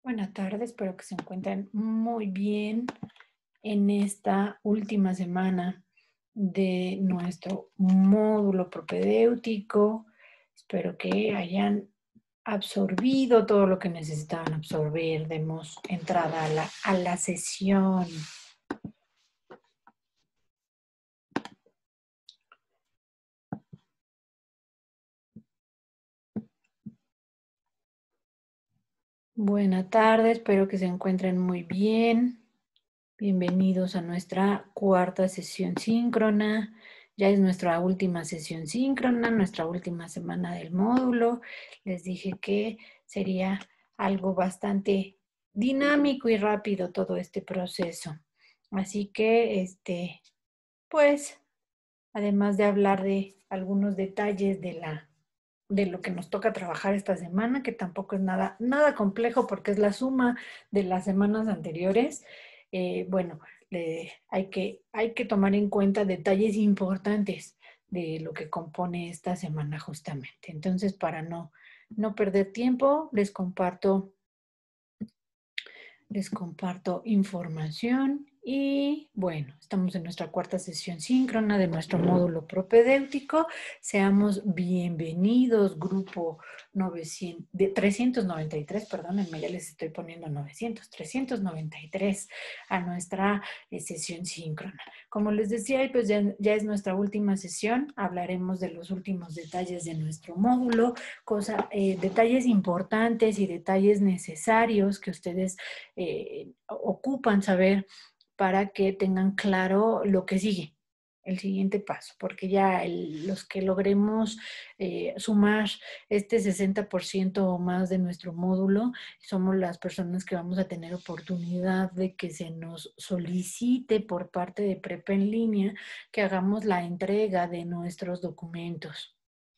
Buenas tardes, espero que se encuentren muy bien en esta última semana de nuestro módulo propedéutico. Espero que hayan absorbido todo lo que necesitaban absorber. Demos entrada a la sesión. Buenas tardes, espero que se encuentren muy bien. Bienvenidos a nuestra cuarta sesión síncrona. Ya es nuestra última sesión síncrona, nuestra última semana del módulo. Les dije que sería algo bastante dinámico y rápido todo este proceso. Así que, pues, además de hablar de algunos detalles de lo que nos toca trabajar esta semana, que tampoco es nada complejo porque es la suma de las semanas anteriores. Bueno, hay que tomar en cuenta detalles importantes de lo que compone esta semana justamente. Entonces, para no perder tiempo, les comparto información y bueno, estamos en nuestra cuarta sesión síncrona de nuestro módulo propedéutico. Seamos bienvenidos, grupo 393, perdónenme, ya les estoy poniendo 393 a nuestra sesión síncrona. Como les decía, pues ya es nuestra última sesión. Hablaremos de los últimos detalles de nuestro módulo, detalles importantes y detalles necesarios que ustedes ocupan saber para que tengan claro lo que sigue, el siguiente paso, porque ya los que logremos sumar este 60% o más de nuestro módulo, somos las personas que vamos a tener oportunidad de que se nos solicite por parte de Prepa en línea que hagamos la entrega de nuestros documentos.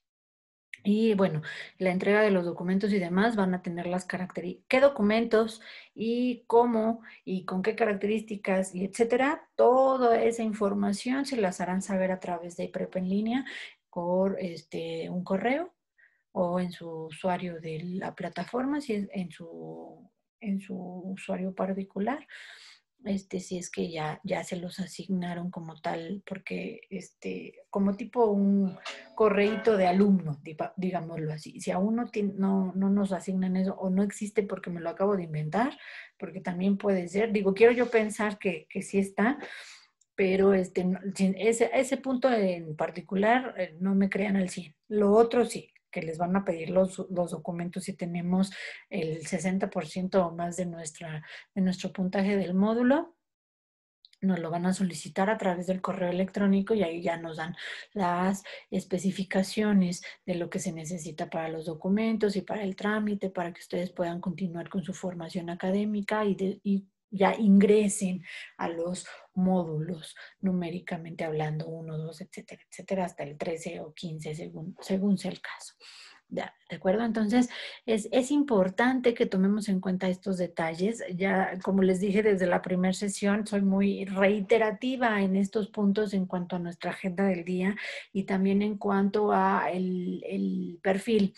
Y bueno, la entrega de los documentos y demás van a tener las características, qué documentos y cómo y con qué características y etcétera. Toda esa información se las harán saber a través de Prepa en línea por un correo o en su usuario de la plataforma, si es en su usuario particular. Si es que ya se los asignaron como tal, porque como tipo un correíto de alumno, digámoslo así. Si aún no nos asignan eso o no existe porque me lo acabo de inventar, porque también puede ser, digo, quiero yo pensar que sí está, pero ese punto en particular no me crean al 100. Lo otro sí, que les van a pedir los documentos si tenemos el 60% o más de nuestro puntaje del módulo. Nos lo van a solicitar a través del correo electrónico y ahí ya nos dan las especificaciones de lo que se necesita para los documentos y para el trámite, para que ustedes puedan continuar con su formación académica y ya ingresen a los módulos numéricamente hablando, 1, 2, etcétera, etcétera, hasta el 13 o 15 según sea el caso. ¿De acuerdo? Entonces, es importante que tomemos en cuenta estos detalles. Ya, como les dije desde la primera sesión, soy muy reiterativa en estos puntos en cuanto a nuestra agenda del día y también en cuanto a el perfil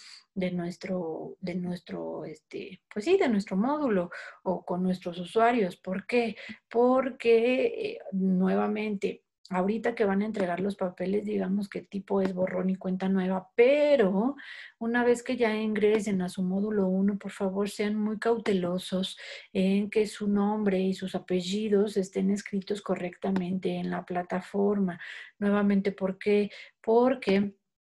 pues sí, de nuestro módulo o con nuestros usuarios. ¿Por qué? Porque nuevamente, ahorita que van a entregar los papeles, digamos que tipo es borrón y cuenta nueva, pero una vez que ya ingresen a su módulo 1, por favor sean muy cautelosos en que su nombre y sus apellidos estén escritos correctamente en la plataforma. Nuevamente, ¿por qué? Porque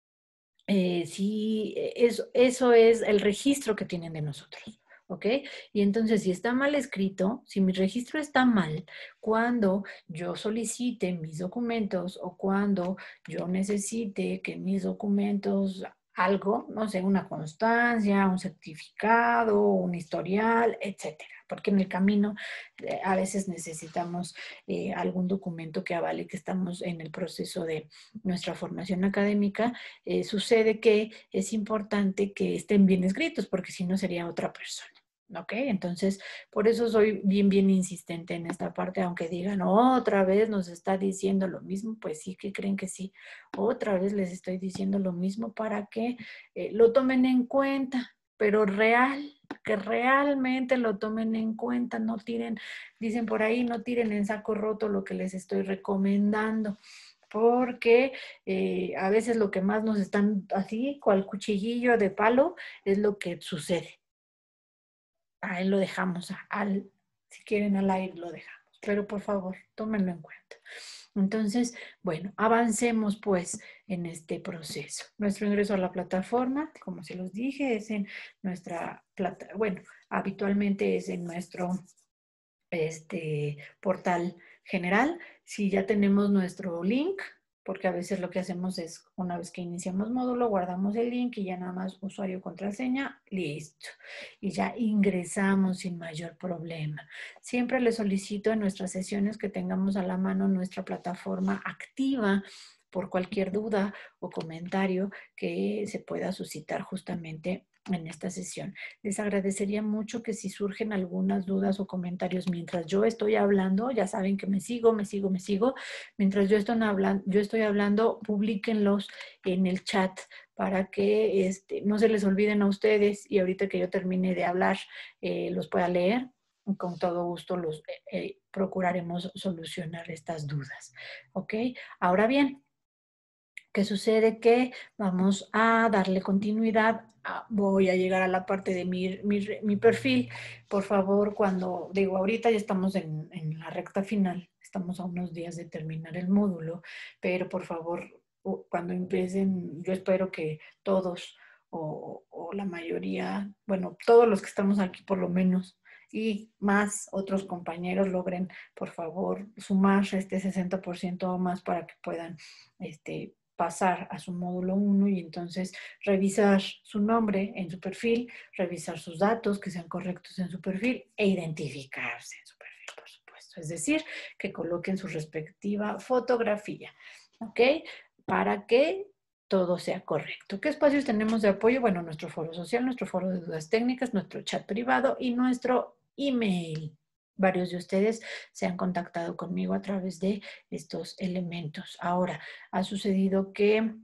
sí, eso es el registro que tienen de nosotros. ¿Ok? Y entonces, si está mal escrito, si mi registro está mal, cuando yo solicite mis documentos o cuando yo necesite que mis documentos, algo, no sé, una constancia, un certificado, un historial, etcétera, porque en el camino a veces necesitamos algún documento que avale que estamos en el proceso de nuestra formación académica. Sucede que es importante que estén bien escritos, porque si no sería otra persona. ¿Ok? Entonces, por eso soy bien insistente en esta parte, aunque digan, otra vez nos está diciendo lo mismo, pues sí, que creen que sí, otra vez les estoy diciendo lo mismo para que lo tomen en cuenta, pero real, que realmente lo tomen en cuenta, no tiren, dicen por ahí, no tiren en saco roto lo que les estoy recomendando, porque a veces lo que más nos están así, cual cuchillillo de palo, es lo que sucede. Ahí lo dejamos, si quieren al aire lo dejamos, pero por favor, tómenlo en cuenta. Entonces, bueno, avancemos pues en este proceso. Nuestro ingreso a la plataforma, como se los dije, es en nuestra bueno, habitualmente es en nuestro portal general. Si ya tenemos nuestro link, porque a veces lo que hacemos es, una vez que iniciamos módulo, guardamos el link y ya nada más usuario, contraseña, listo. Y ya ingresamos sin mayor problema. Siempre les solicito en nuestras sesiones que tengamos a la mano nuestra plataforma activa por cualquier duda o comentario que se pueda suscitar justamente en esta sesión. Les agradecería mucho que si surgen algunas dudas o comentarios mientras yo estoy hablando, ya saben que me sigo. Mientras yo estoy hablando, publíquenlos en el chat para que no se les olviden a ustedes y ahorita que yo termine de hablar, los pueda leer. Con todo gusto procuraremos solucionar estas dudas. ¿Ok? Ahora bien, ¿qué sucede? Que vamos a darle continuidad. Voy a llegar a la parte de mi perfil. Por favor, cuando digo ahorita ya estamos en la recta final, estamos a unos días de terminar el módulo, pero por favor, cuando empiecen, yo espero que todos o la mayoría, bueno, todos los que estamos aquí por lo menos, y más otros compañeros logren, por favor, sumar este 60% o más para que puedan pasar a su módulo 1 y entonces revisar su nombre en su perfil, revisar sus datos que sean correctos en su perfil e identificarse en su perfil, por supuesto. Es decir, que coloquen su respectiva fotografía, ¿ok? Para que todo sea correcto. ¿Qué espacios tenemos de apoyo? Bueno, nuestro foro social, nuestro foro de dudas técnicas, nuestro chat privado y nuestro email. Varios de ustedes se han contactado conmigo a través de estos elementos. Ha sucedido que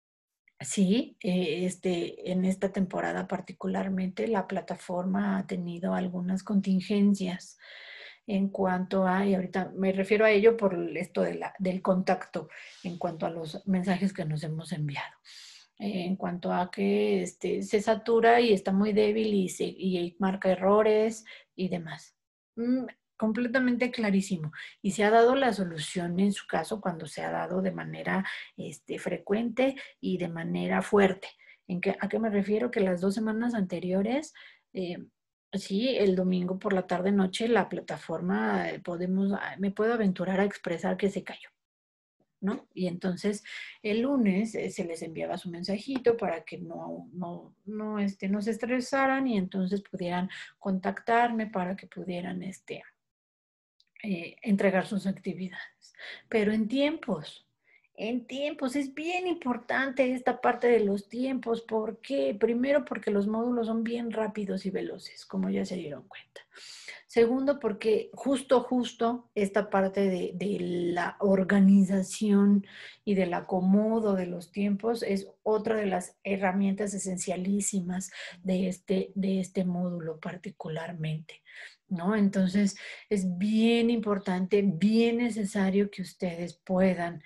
sí, en esta temporada particularmente la plataforma ha tenido algunas contingencias en cuanto a, y ahorita me refiero a ello por esto del contacto, en cuanto a los mensajes que nos hemos enviado. En cuanto a que se satura y está muy débil y marca errores y demás. Completamente clarísimo. Y se ha dado la solución en su caso cuando se ha dado de manera frecuente y de manera fuerte. ¿A qué me refiero? Que las 2 semanas anteriores, sí, el domingo por la tarde noche, la plataforma me puedo aventurar a expresar que se cayó, ¿no? Y entonces el lunes se les enviaba su mensajito para que no se estresaran y entonces pudieran contactarme para que pudieran entregar sus actividades. Pero en tiempos, es bien importante esta parte de los tiempos. ¿Por qué? Primero, porque los módulos son bien rápidos y veloces, como ya se dieron cuenta. Segundo, porque justo esta parte de la organización y del acomodo de los tiempos es otra de las herramientas esencialísimas de este módulo particularmente, ¿no? Entonces, es bien importante, bien necesario que ustedes puedan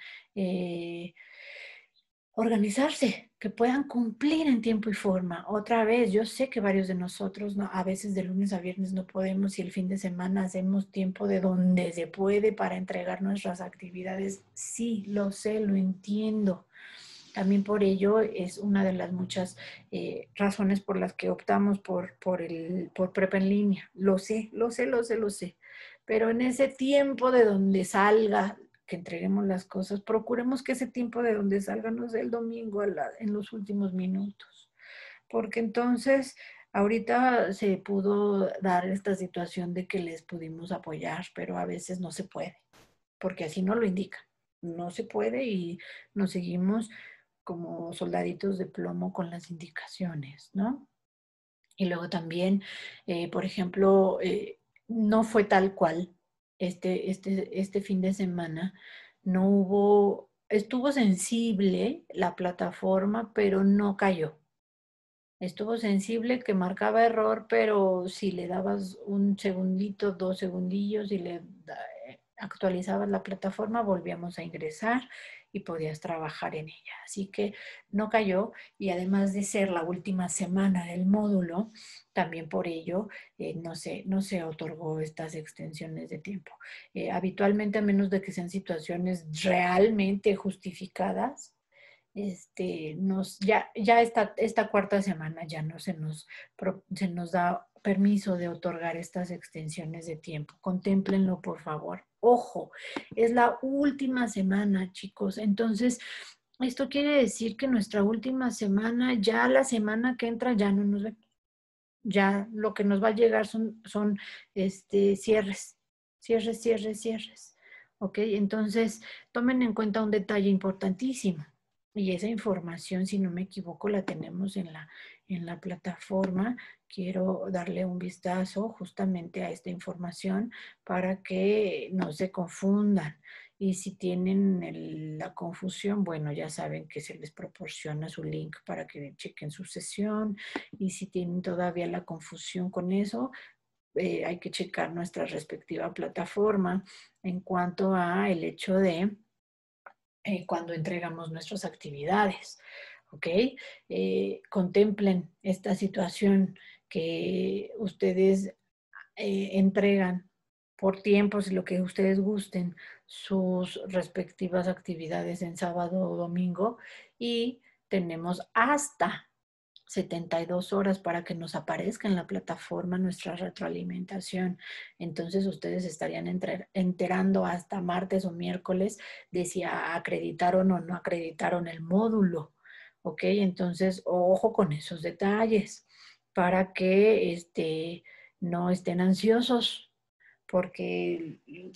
organizarse, que puedan cumplir en tiempo y forma. Otra vez, yo sé que varios de nosotros, ¿no? A veces de lunes a viernes no podemos y el fin de semana hacemos tiempo de donde se puede para entregar nuestras actividades. Sí, lo sé, lo entiendo. También por ello es una de las muchas razones por las que optamos por prepa en línea. Lo sé. Pero en ese tiempo de donde salga, que entreguemos las cosas, procuremos que ese tiempo de donde salga no sea el domingo en los últimos minutos. Porque entonces, ahorita se pudo dar esta situación de que les pudimos apoyar, pero a veces no se puede, porque así no lo indica. No se puede y nos seguimos como soldaditos de plomo con las indicaciones, ¿no? Y luego también, por ejemplo, no fue tal cual este fin de semana, no hubo, estuvo sensible la plataforma, pero no cayó. Estuvo sensible que marcaba error, pero si le dabas un segundito, 2 segundillos y actualizabas la plataforma, volvíamos a ingresar y podías trabajar en ella. Así que no cayó, y además de ser la última semana del módulo, también por ello no se otorgó estas extensiones de tiempo. Habitualmente, a menos de que sean situaciones realmente justificadas, ya esta cuarta semana ya no se nos da permiso de otorgar estas extensiones de tiempo. Contémplenlo, por favor. Ojo, es la última semana, chicos. Entonces, esto quiere decir que nuestra última semana, ya la semana que entra, ya no nos ve. Ya lo que nos va a llegar son cierres, cierres, cierres, cierres. ¿Ok? Entonces, tomen en cuenta un detalle importantísimo. Y esa información, si no me equivoco, la tenemos en la plataforma. Quiero darle un vistazo justamente a esta información para que no se confundan. Y si tienen la confusión, bueno, ya saben que se les proporciona su link para que chequen su sesión. Y si tienen todavía la confusión con eso, hay que checar nuestra respectiva plataforma en cuanto a el hecho de cuando entregamos nuestras actividades. ¿Ok? Contemplen esta situación que ustedes entregan por tiempos y lo que ustedes gusten sus respectivas actividades en sábado o domingo, y tenemos hasta 72 horas para que nos aparezca en la plataforma nuestra retroalimentación. Entonces ustedes estarían enterando hasta martes o miércoles de si acreditaron o no acreditaron el módulo. ¿Ok? Entonces, ojo con esos detalles para que no estén ansiosos, porque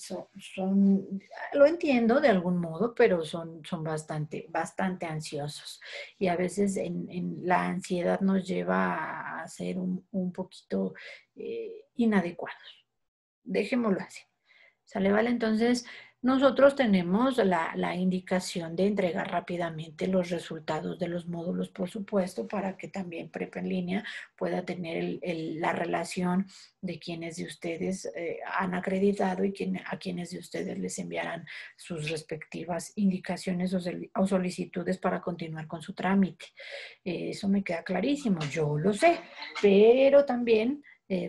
lo entiendo de algún modo, pero son bastante, bastante ansiosos. Y a veces la ansiedad nos lleva a ser un poquito inadecuados. Dejémoslo así. ¿Sale? Vale, entonces nosotros tenemos la indicación de entregar rápidamente los resultados de los módulos, por supuesto, para que también Prepa en línea pueda tener la relación de quienes de ustedes han acreditado y a quienes de ustedes les enviarán sus respectivas indicaciones o solicitudes para continuar con su trámite. Eso me queda clarísimo, yo lo sé, pero también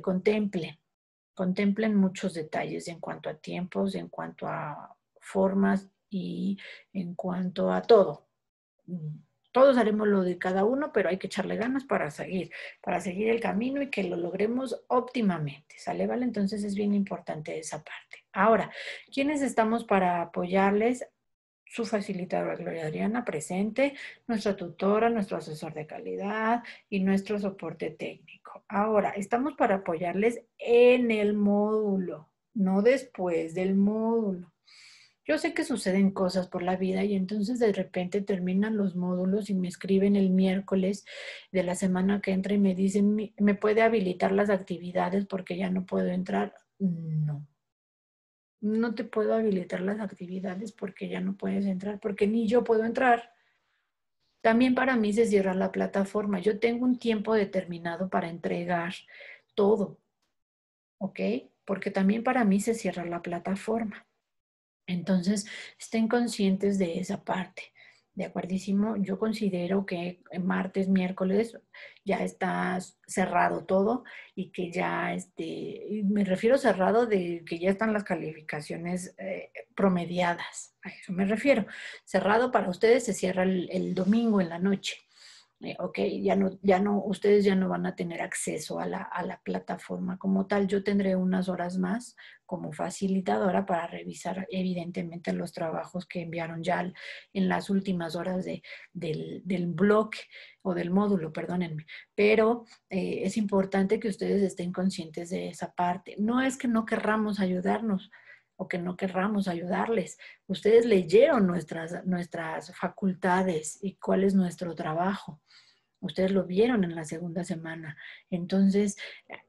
contemplen muchos detalles en cuanto a tiempos, en cuanto a formas y en cuanto a todo. Todos haremos lo de cada uno, pero hay que echarle ganas para seguir el camino y que lo logremos óptimamente. ¿Sale? ¿Vale? Entonces es bien importante esa parte. Ahora, ¿quiénes estamos para apoyarles? Su facilitadora Gloria Adriana presente, nuestra tutora, nuestro asesor de calidad y nuestro soporte técnico. Ahora, estamos para apoyarles en el módulo, no después del módulo. Yo sé que suceden cosas por la vida y entonces de repente terminan los módulos y me escriben el miércoles de la semana que entra y me dicen, ¿me puede habilitar las actividades porque ya no puedo entrar? No. No te puedo habilitar las actividades porque ya no puedes entrar, porque ni yo puedo entrar. También para mí se cierra la plataforma. Yo tengo un tiempo determinado para entregar todo, ¿ok? Porque también para mí se cierra la plataforma. Entonces, estén conscientes de esa parte. ¿De acuerdísimo? Yo considero que martes, miércoles ya está cerrado todo y que ya, me refiero cerrado de que ya están las calificaciones promediadas. A eso me refiero. Cerrado para ustedes se cierra el domingo en la noche. Ok, ustedes ya no van a tener acceso a la plataforma como tal. Yo tendré unas horas más como facilitadora para revisar evidentemente los trabajos que enviaron ya en las últimas horas del bloque o del módulo, perdónenme. Pero es importante que ustedes estén conscientes de esa parte. No es que no querramos ayudarnos o que no querramos ayudarles. Ustedes leyeron nuestras facultades y cuál es nuestro trabajo. Ustedes lo vieron en la segunda semana. Entonces,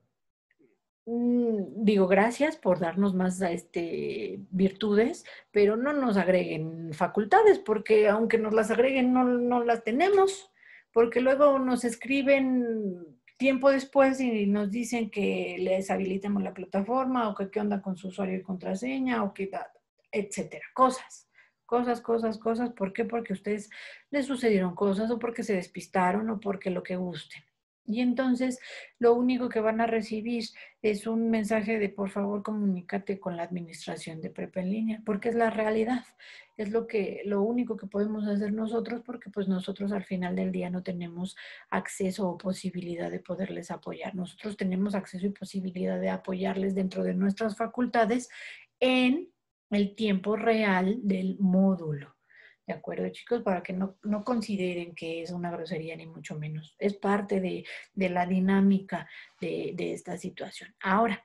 digo, gracias por darnos más virtudes, pero no nos agreguen facultades, porque aunque nos las agreguen, no las tenemos. porque luego nos escriben tiempo después y nos dicen que les habilitemos la plataforma o que qué onda con su usuario y contraseña o que, etcétera. Cosas. ¿Por qué? Porque a ustedes les sucedieron cosas o porque se despistaron o porque lo que gusten. Y entonces lo único que van a recibir es un mensaje de por favor comunícate con la administración de prepa en línea, porque es la realidad, es lo único que podemos hacer nosotros, porque pues nosotros al final del día no tenemos acceso o posibilidad de poderles apoyar. Nosotros tenemos acceso y posibilidad de apoyarles dentro de nuestras facultades en el tiempo real del módulo. ¿De acuerdo, chicos? Para que no consideren que es una grosería, ni mucho menos. Es parte de la dinámica de esta situación. Ahora,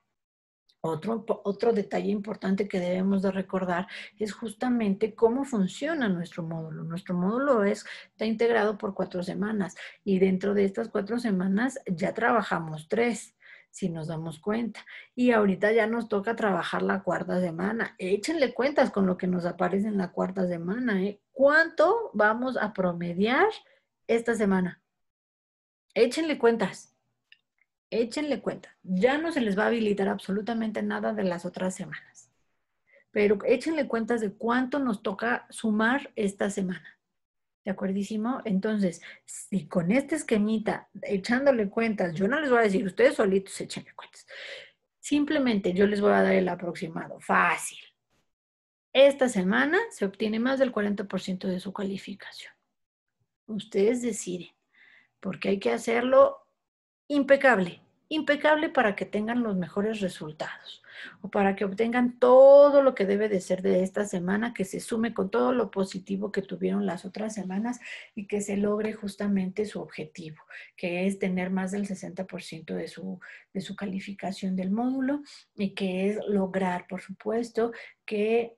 otro detalle importante que debemos de recordar es justamente cómo funciona nuestro módulo. Nuestro módulo está integrado por 4 semanas y dentro de estas 4 semanas ya trabajamos 3, si nos damos cuenta. Y ahorita ya nos toca trabajar la 4ª semana. Échenle cuentas con lo que nos aparece en la 4ª semana. ¿Cuánto vamos a promediar esta semana? Échenle cuentas. Échenle cuenta. Ya no se les va a habilitar absolutamente nada de las otras semanas. Pero échenle cuentas de cuánto nos toca sumar esta semana. ¿De acuerdísimo? Entonces, si con este esquemita, echándole cuentas, yo no les voy a decir, ustedes solitos échenle cuentas. Simplemente yo les voy a dar el aproximado. Fácil. Esta semana se obtiene más del 40% de su calificación. Ustedes deciden, porque hay que hacerlo impecable. Impecable para que tengan los mejores resultados o para que obtengan todo lo que debe de ser de esta semana, que se sume con todo lo positivo que tuvieron las otras semanas y que se logre justamente su objetivo, que es tener más del 60% de su calificación del módulo y que es lograr, por supuesto, que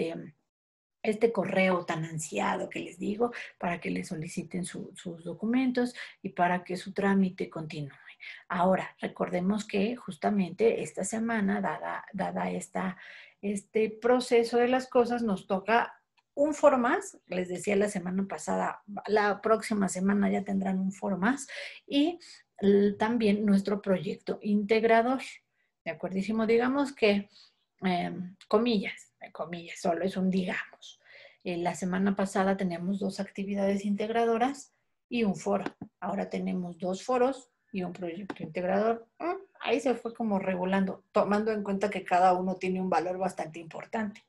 este correo tan ansiado que les digo, para que les soliciten sus documentos y para que su trámite continúe. Ahora, recordemos que justamente esta semana, dada este proceso de las cosas, nos toca un foro más. Les decía la semana pasada, la próxima semana ya tendrán un foro más y también nuestro proyecto integrador. ¿De acuerdísimo? Digamos que, comillas, solo es un digamos. La semana pasada teníamos 2 actividades integradoras y un foro. Ahora tenemos 2 foros y un proyecto integrador. Ahí se fue como regulando, tomando en cuenta que cada uno tiene un valor bastante importante.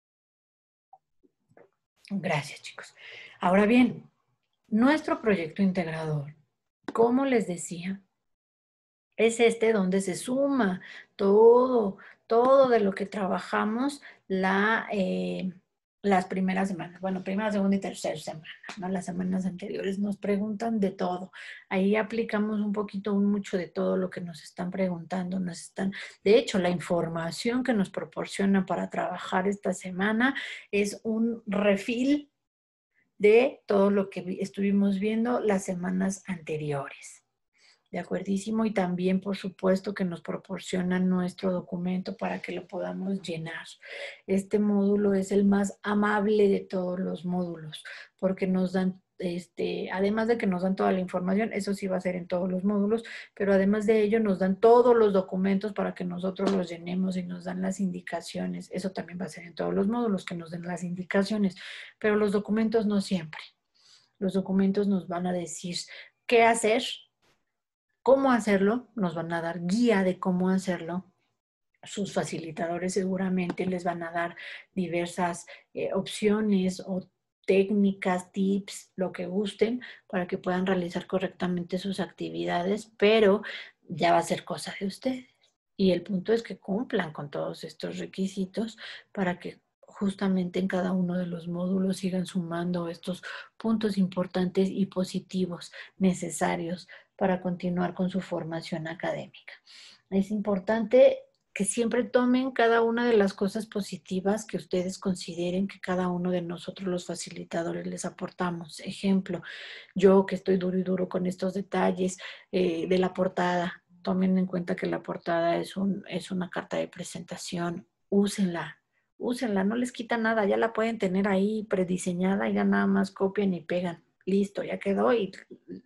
Gracias, chicos. Ahora bien, nuestro proyecto integrador, como les decía, es donde se suma todo de lo que trabajamos las primeras semanas. Bueno, primera, segunda y tercera semana, ¿no? Las semanas anteriores nos preguntan de todo. Ahí aplicamos un poquito, mucho de todo lo que nos están preguntando. De hecho, la información que nos proporcionan para trabajar esta semana es un refil de todo lo que estuvimos viendo las semanas anteriores. De acuerdísimo, y también, por supuesto, que nos proporcionan nuestro documento para que lo podamos llenar. Este módulo es el más amable de todos los módulos, porque nos dan, además de que nos dan toda la información, eso sí va a ser en todos los módulos, pero además de ello nos dan todos los documentos para que nosotros los llenemos y nos dan las indicaciones. Eso también va a ser en todos los módulos, que nos den las indicaciones, pero los documentos no siempre. Los documentos nos van a decir qué hacer, cómo hacerlo, nos van a dar guía de cómo hacerlo. Sus facilitadores seguramente les van a dar diversas opciones o técnicas, tips, lo que gusten, para que puedan realizar correctamente sus actividades, pero ya va a ser cosa de ustedes. Y el punto es que cumplan con todos estos requisitos para que justamente en cada uno de los módulos sigan sumando estos puntos importantes y positivos necesarios para continuar con su formación académica. Es importante que siempre tomen cada una de las cosas positivas que ustedes consideren que cada uno de nosotros los facilitadores les aportamos. Ejemplo, yo que estoy duro y duro con estos detalles de la portada, tomen en cuenta que la portada es una carta de presentación, úsenla, no les quita nada, ya la pueden tener ahí prediseñada y ya nada más copian y pegan. Listo, ya quedó y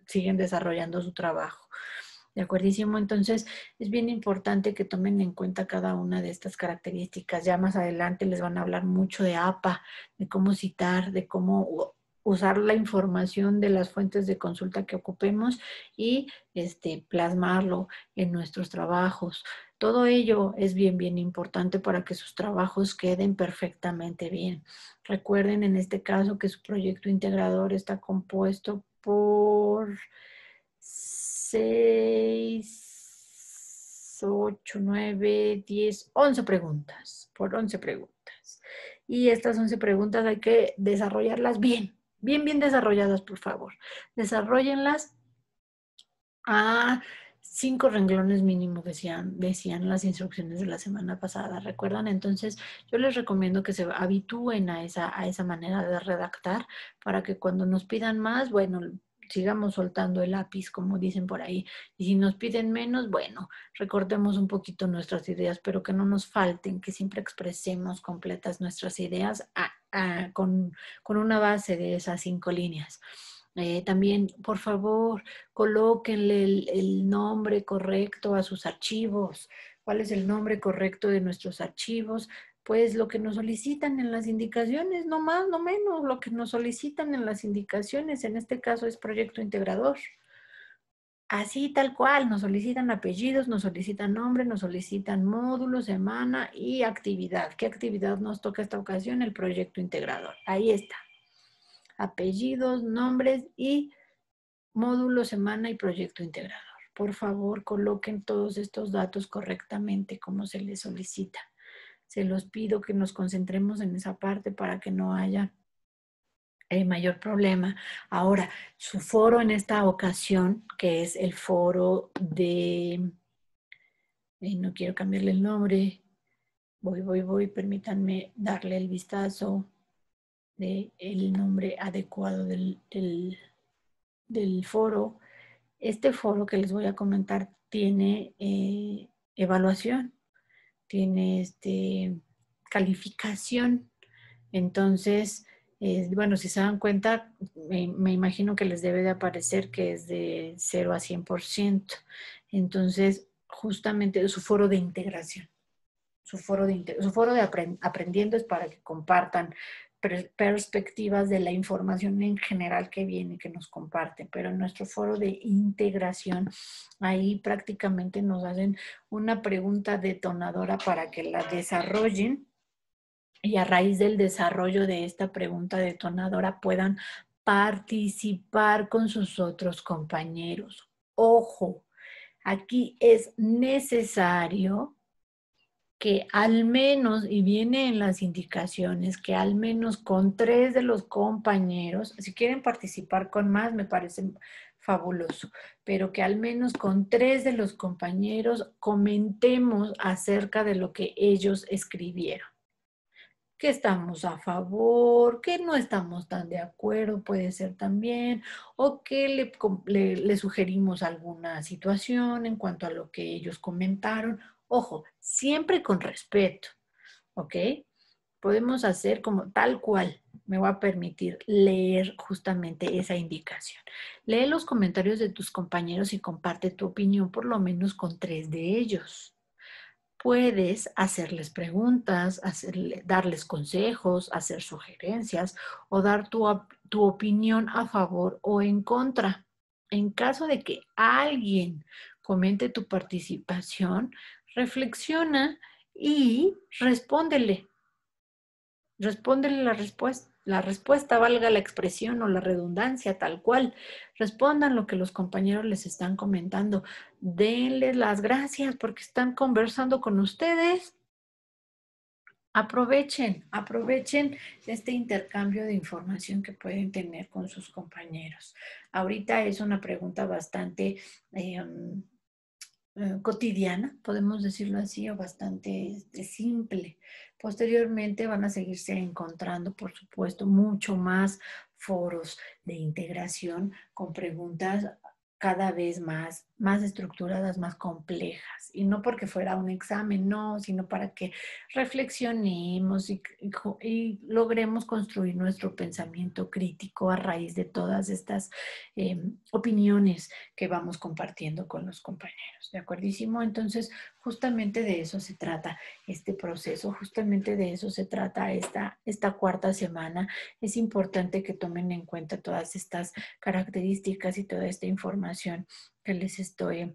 siguen desarrollando su trabajo. ¿De acuerdísimo? Entonces, es bien importante que tomen en cuenta cada una de estas características. Ya más adelante les van a hablar mucho de APA, de cómo citar, de cómo usar la información de las fuentes de consulta que ocupemos y plasmarlo en nuestros trabajos. Todo ello es bien importante para que sus trabajos queden perfectamente bien. Recuerden en este caso que su proyecto integrador está compuesto por 6, 8, 9, 10, 11 preguntas, por 11 preguntas. Y estas 11 preguntas hay que desarrollarlas bien desarrolladas, por favor. Desarrollenlas a 5 renglones mínimo, decían las instrucciones de la semana pasada. ¿Recuerdan? Entonces, yo les recomiendo que se habitúen a esa manera de redactar para que cuando nos pidan más, bueno, sigamos soltando el lápiz, como dicen por ahí. Y si nos piden menos, bueno, recortemos un poquito nuestras ideas, pero que no nos falten, que siempre expresemos completas nuestras ideas con una base de esas 5 líneas. También, por favor, colóquenle el nombre correcto a sus archivos. ¿Cuál es el nombre correcto de nuestros archivos? Pues lo que nos solicitan en las indicaciones, no más, no menos, lo que nos solicitan en las indicaciones, en este caso es proyecto integrador. Así tal cual, nos solicitan apellidos, nos solicitan nombre, nos solicitan módulo, semana y actividad. ¿Qué actividad nos toca esta ocasión? El proyecto integrador. Ahí está. Apellidos, nombres y módulo, semana y proyecto integrador. Por favor, coloquen todos estos datos correctamente como se les solicita. Se los pido que nos concentremos en esa parte para que no haya mayor problema. Ahora, su foro en esta ocasión, que es el foro de... no quiero cambiarle el nombre. Voy, permítanme darle el vistazo del nombre adecuado del foro. Este foro que les voy a comentar tiene evaluación, tiene calificación. Entonces, bueno, si se dan cuenta, me imagino que les debe de aparecer que es de 0 a 100%. Entonces, justamente su foro de integración. Su foro de aprendiendo es para que compartan perspectivas de la información en general que viene, que nos comparten, pero en nuestro foro de integración, ahí prácticamente nos hacen una pregunta detonadora para que la desarrollen y a raíz del desarrollo de esta pregunta detonadora puedan participar con sus otros compañeros. Ojo, aquí es necesario que al menos, y viene en las indicaciones, que al menos con 3 de los compañeros, si quieren participar con más, me parece fabuloso, pero que al menos con 3 de los compañeros comentemos acerca de lo que ellos escribieron. Que estamos a favor, que no estamos tan de acuerdo, puede ser también, o que le sugerimos alguna situación en cuanto a lo que ellos comentaron. Ojo, siempre con respeto, ¿ok? Podemos hacer como tal cual. Me va a permitir leer justamente esa indicación. Lee los comentarios de tus compañeros y comparte tu opinión por lo menos con 3 de ellos. Puedes hacerles preguntas, darles consejos, hacer sugerencias o dar tu opinión a favor o en contra. En caso de que alguien comente tu participación, reflexiona y respóndele. Respóndele la respuesta, valga la expresión o la redundancia, tal cual. Respondan lo que los compañeros les están comentando. Denles las gracias porque están conversando con ustedes. Aprovechen este intercambio de información que pueden tener con sus compañeros. Ahorita es una pregunta bastante cotidiana, podemos decirlo así, o bastante simple. Posteriormente van a seguirse encontrando, por supuesto, mucho más foros de integración con preguntas cada vez más estructuradas, más complejas. Y no porque fuera un examen, no, sino para que reflexionemos y logremos construir nuestro pensamiento crítico a raíz de todas estas opiniones que vamos compartiendo con los compañeros. ¿De acuerdísimo? Entonces, justamente de eso se trata este proceso, justamente de eso se trata esta cuarta semana. Es importante que tomen en cuenta todas estas características y toda esta información que les estoy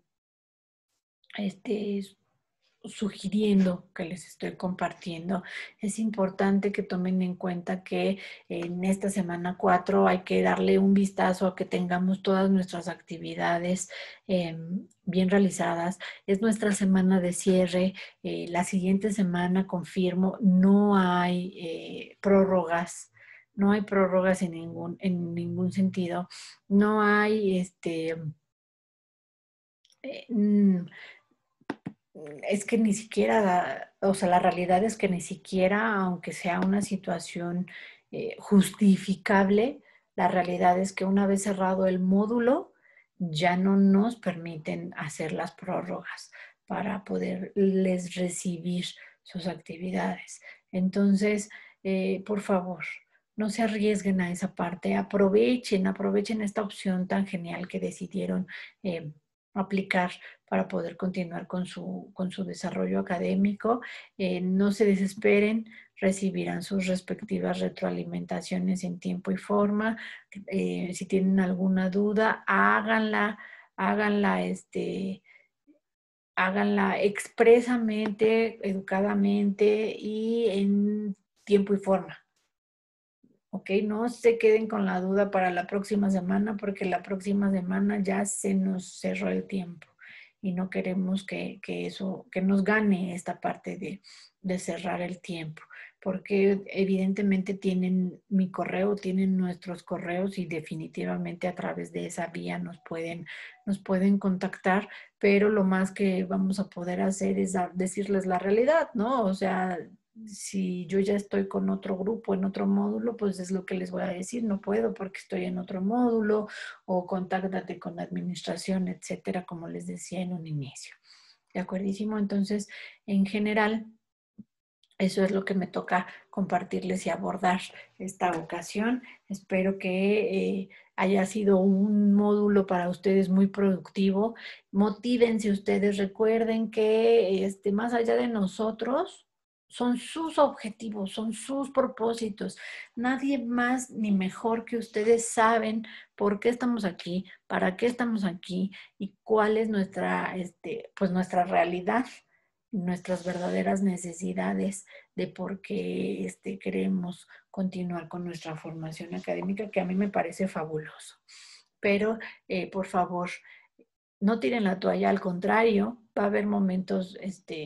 sugiriendo, que les estoy compartiendo. Es importante que tomen en cuenta que en esta semana 4 hay que darle un vistazo a que tengamos todas nuestras actividades bien realizadas. Es nuestra semana de cierre. La siguiente semana, confirmo, no hay prórrogas. No hay prórrogas en ningún sentido. No hay eh, es que ni siquiera, o sea, la realidad es que ni siquiera, aunque sea una situación justificable, la realidad es que una vez cerrado el módulo, ya no nos permiten hacer las prórrogas para poderles recibir sus actividades. Entonces, por favor, no se arriesguen a esa parte, aprovechen esta opción tan genial que decidieron aplicar para poder continuar con su desarrollo académico. No se desesperen, recibirán sus respectivas retroalimentaciones en tiempo y forma. Si tienen alguna duda, háganla, háganla expresamente, educadamente y en tiempo y forma. ¿Ok? No se queden con la duda para la próxima semana porque la próxima semana ya se nos cerró el tiempo y no queremos que nos gane esta parte de cerrar el tiempo, porque evidentemente tienen mi correo, tienen nuestros correos y definitivamente a través de esa vía nos pueden contactar, pero lo más que vamos a poder hacer es decirles la realidad, ¿no? O sea, si yo ya estoy con otro grupo en otro módulo, pues es lo que les voy a decir, no puedo porque estoy en otro módulo o contáctate con la administración, etcétera, como les decía en un inicio. ¿De acuerdísimo? Entonces, en general, eso es lo que me toca compartirles y abordar esta ocasión. Espero que haya sido un módulo para ustedes muy productivo. Motívense ustedes, recuerden que más allá de nosotros, son sus objetivos, son sus propósitos. Nadie más ni mejor que ustedes saben por qué estamos aquí, para qué estamos aquí y cuál es pues nuestra realidad, nuestras verdaderas necesidades de por qué queremos continuar con nuestra formación académica, que a mí me parece fabuloso. Pero, por favor, no tiren la toalla, al contrario, va a haber momentos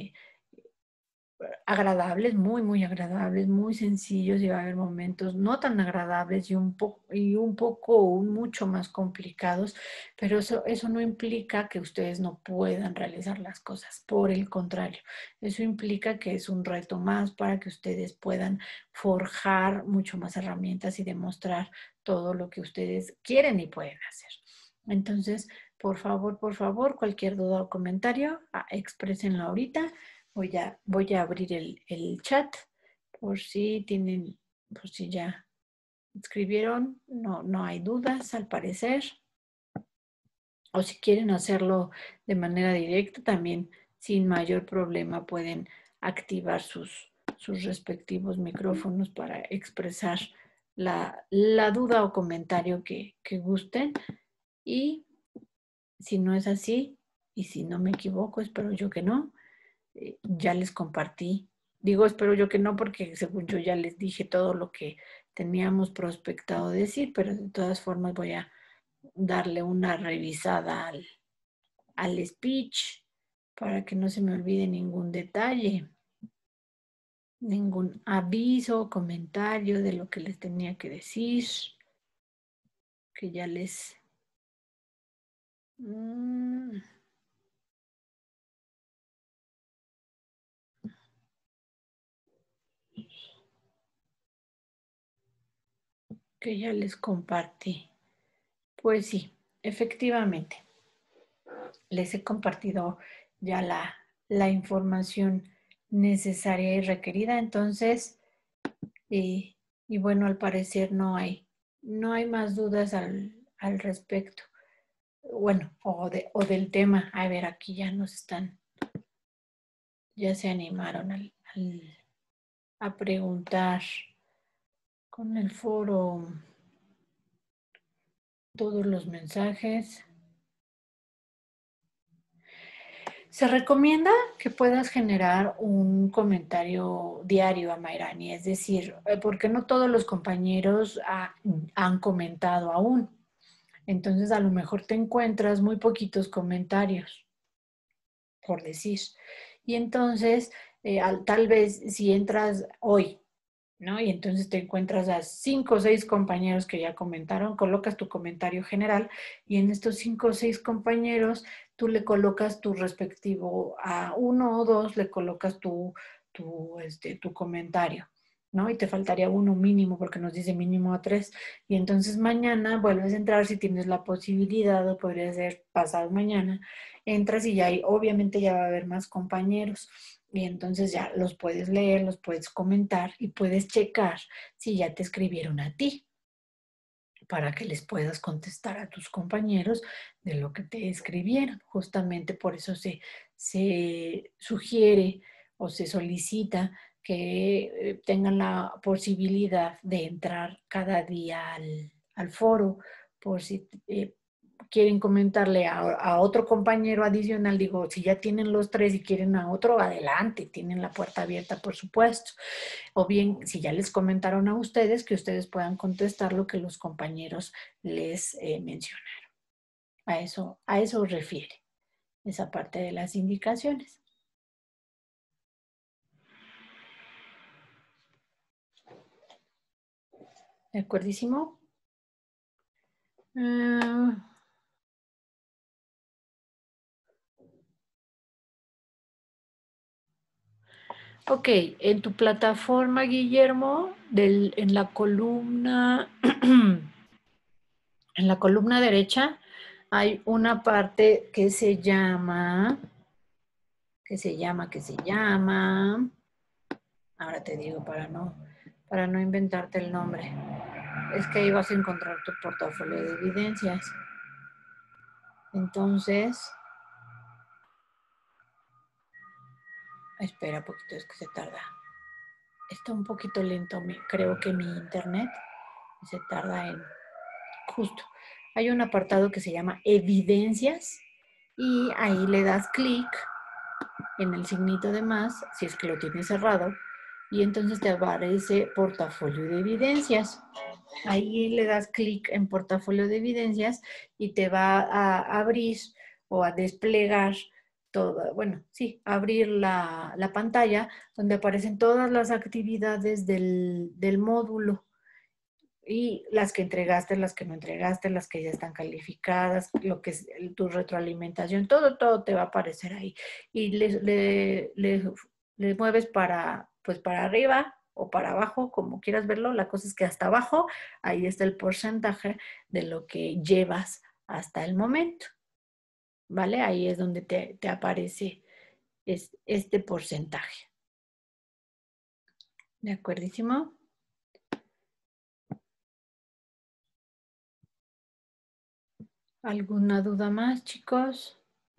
agradables, muy agradables, muy sencillos, y va a haber momentos no tan agradables mucho más complicados, pero eso no implica que ustedes no puedan realizar las cosas. Por el contrario, eso implica que es un reto más para que ustedes puedan forjar mucho más herramientas y demostrar todo lo que ustedes quieren y pueden hacer. Entonces, por favor, cualquier duda o comentario, exprésenlo ahorita. Voy a abrir el chat por si por si ya escribieron, no hay dudas al parecer. O si quieren hacerlo de manera directa, también sin mayor problema pueden activar sus respectivos micrófonos para expresar la duda o comentario que gusten. Y si no es así, y si no me equivoco, espero yo que no, ya les compartí. Digo, espero yo que no, porque según yo ya les dije todo lo que teníamos prospectado decir, pero de todas formas voy a darle una revisada al speech para que no se me olvide ningún detalle, ningún aviso o comentario de lo que les tenía que decir, que ya les... que ya les compartí. Pues sí, efectivamente. Les he compartido ya la información necesaria y requerida. Entonces, y bueno, al parecer no hay más dudas al respecto. Bueno, o del tema. A ver, aquí ya se animaron a preguntar con el foro todos los mensajes. Se recomienda que puedas generar un comentario diario a Mayrani, es decir, porque no todos los compañeros han comentado aún. Entonces, a lo mejor te encuentras muy poquitos comentarios, por decir. Y entonces, tal vez si entras hoy, ¿no? Y entonces te encuentras a 5 o 6 compañeros que ya comentaron, colocas tu comentario general y en estos 5 o 6 compañeros tú le colocas tu respectivo, a uno o dos le colocas tu comentario, ¿no? Y te faltaría uno mínimo porque nos dice mínimo a 3. Y entonces mañana vuelves a entrar si tienes la posibilidad, o podría ser pasado mañana, entras y obviamente ya va a haber más compañeros. Y entonces ya los puedes leer, los puedes comentar y puedes checar si ya te escribieron a ti para que les puedas contestar a tus compañeros de lo que te escribieron. Justamente por eso se sugiere o se solicita que tengan la posibilidad de entrar cada día al foro por si quieren comentarle a otro compañero adicional. Digo, si ya tienen los 3 y quieren a otro, adelante, tienen la puerta abierta, por supuesto. O bien, si ya les comentaron a ustedes, que ustedes puedan contestar lo que los compañeros les mencionaron. A eso refiere esa parte de las indicaciones. ¿De acuerdísimo? Ok, en tu plataforma, Guillermo, en la columna, en la columna derecha, hay una parte que se llama, ahora te digo para no inventarte el nombre. Es que ahí vas a encontrar tu portafolio de evidencias. Entonces, espera un poquito, es que se tarda. Está un poquito lento, creo que mi internet se tarda en justo. Hay un apartado que se llama evidencias y ahí le das clic en el signito de más, si es que lo tienes cerrado, y entonces te aparece portafolio de evidencias. Ahí le das clic en portafolio de evidencias y te va a abrir o a desplegar todo, bueno, sí, abrir la pantalla donde aparecen todas las actividades del módulo y las que entregaste, las que no entregaste, las que ya están calificadas, lo que es tu retroalimentación, todo te va a aparecer ahí. Y le mueves pues para arriba o para abajo, como quieras verlo. La cosa es que hasta abajo, ahí está el porcentaje de lo que llevas hasta el momento, ¿vale? Ahí es donde te aparece este porcentaje. ¿De acuerdísimo? ¿Alguna duda más, chicos?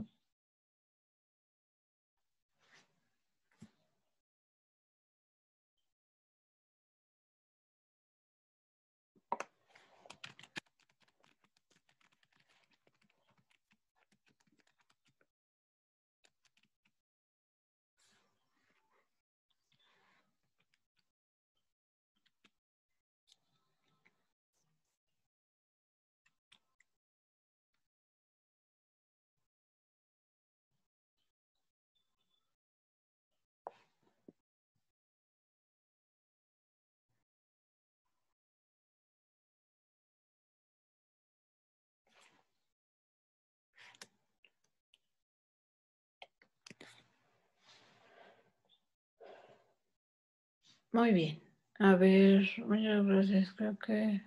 Muy bien. A ver, muchas gracias. Creo que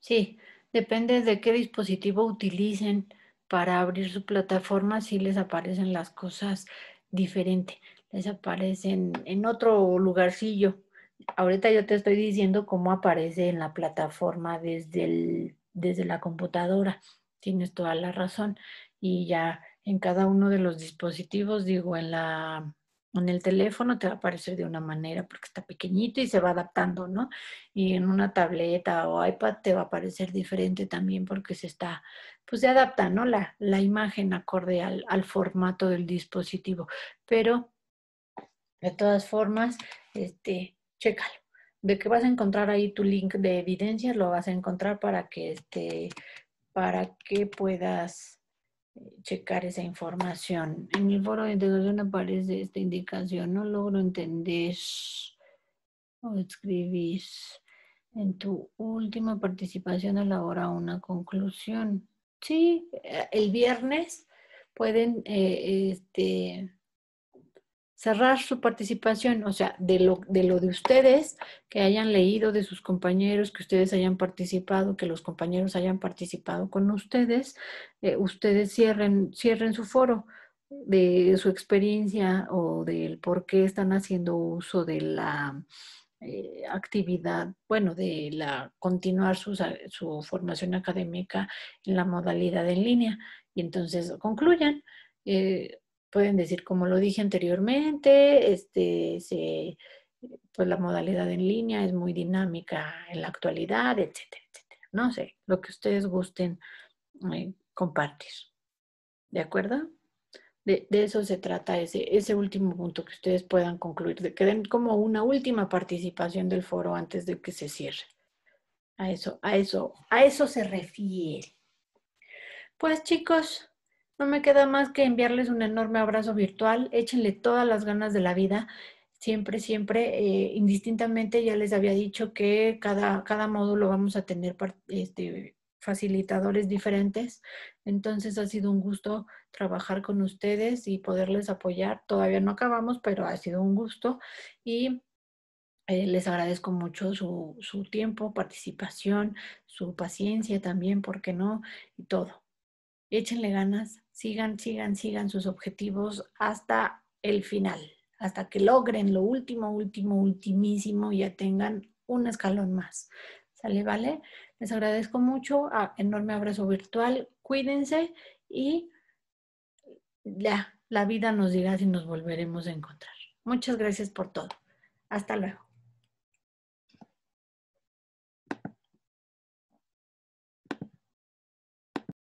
Sí, depende de qué dispositivo utilicen para abrir su plataforma, si les aparecen las cosas diferente, les aparecen en otro lugarcillo. Ahorita yo te estoy diciendo cómo aparece en la plataforma desde la computadora. Tienes toda la razón. Y ya en cada uno de los dispositivos, digo, en el teléfono te va a aparecer de una manera porque está pequeñito y se va adaptando, ¿no? Y en una tableta o iPad te va a parecer diferente también porque pues se adapta, ¿no? La imagen acorde al formato del dispositivo. Pero de todas formas, chécalo. De que vas a encontrar ahí tu link de evidencias, lo vas a encontrar para que puedas checar esa información. En el foro de integración aparece esta indicación, no logro entender o escribir. En tu última participación elabora una conclusión. Sí, el viernes pueden cerrar su participación, o sea, de lo de ustedes, que hayan leído, de sus compañeros, que ustedes hayan participado, que los compañeros hayan participado con ustedes, ustedes cierren su foro de su experiencia o del por qué están haciendo uso de la actividad, bueno, continuar su formación académica en la modalidad en línea. Y entonces concluyan. Eh, Pueden decir, como lo dije anteriormente, pues la modalidad en línea es muy dinámica en la actualidad, etcétera, etcétera. No sé, lo que ustedes gusten compartir. ¿De acuerdo? De eso se trata ese último punto, que ustedes puedan concluir, de que den como una última participación del foro antes de que se cierre. A eso se refiere. Pues chicos, no me queda más que enviarles un enorme abrazo virtual. Échenle todas las ganas de la vida. Siempre, siempre, indistintamente, ya les había dicho que cada módulo vamos a tener facilitadores diferentes. Entonces ha sido un gusto trabajar con ustedes y poderles apoyar. Todavía no acabamos, pero ha sido un gusto. Y les agradezco mucho su tiempo, participación, su paciencia también, ¿por qué no? Y todo. Échenle ganas, sigan, sigan, sigan sus objetivos hasta el final, hasta que logren lo último, último, ultimísimo y ya tengan un escalón más. ¿Sale, vale? Les agradezco mucho, enorme abrazo virtual, cuídense y ya, la vida nos dirá si nos volveremos a encontrar. Muchas gracias por todo. Hasta luego.